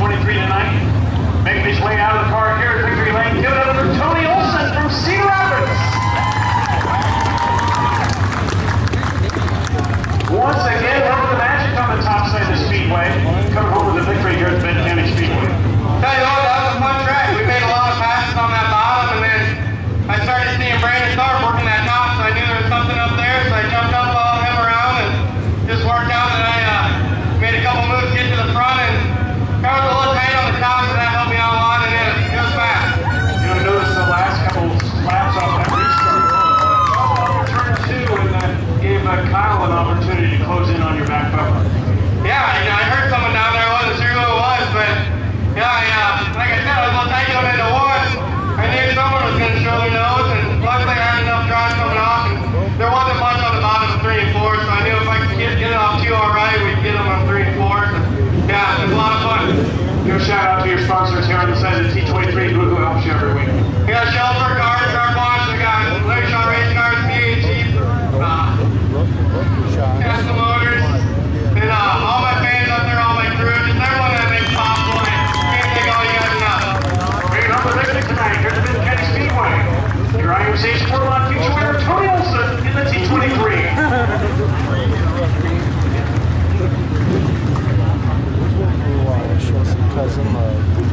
T23 tonight. Making his way out of the car here at Victory Lane. Give it up for Tony Olson from Cedar Rapids. Once again, having the magic on the top side of the speedway. Coming home with a victory here at the Benton County Speedway. Tell you what, that was a fun track. We made a lot of passes on that bottom, and then I started seeing Brandon Starr working that top, so I knew there was something up there, so I jumped up, followed him around, and just worked out, and I made a couple moves to get to the front, and I was a little tight on the top, so that helped me out a lot, and it was fast. You know, notice the last couple laps off that restart. Turn 2, and that gave Kyle an opportunity to close in on your back bumper. Yeah, I heard someone down there. I wasn't sure who it was, but yeah, like I said, I was a little tight going into one. I knew someone was going to show their nose, and luckily I had enough drive coming off, and there wasn't much on the bottom of 3 and 4, so I knew if I could get it off 2 all right, we'd get them on 3 and 4. So, yeah, it was a lot of fun. Give a shout out to your sponsors here on the side of the T23 who helps you every week. We got Shelfer Cars, our boss, we got Larry Shaw Racing Cars, PHE, Tesla Motors, and all my fans up there, all my crew, just everyone that makes possible, and can't thank all you guys enough. Bringing up the victory tonight here at the Benton County Speedway. Your IMCA Sport Line future winner, Tony Olson in the T23. Show some cousin love.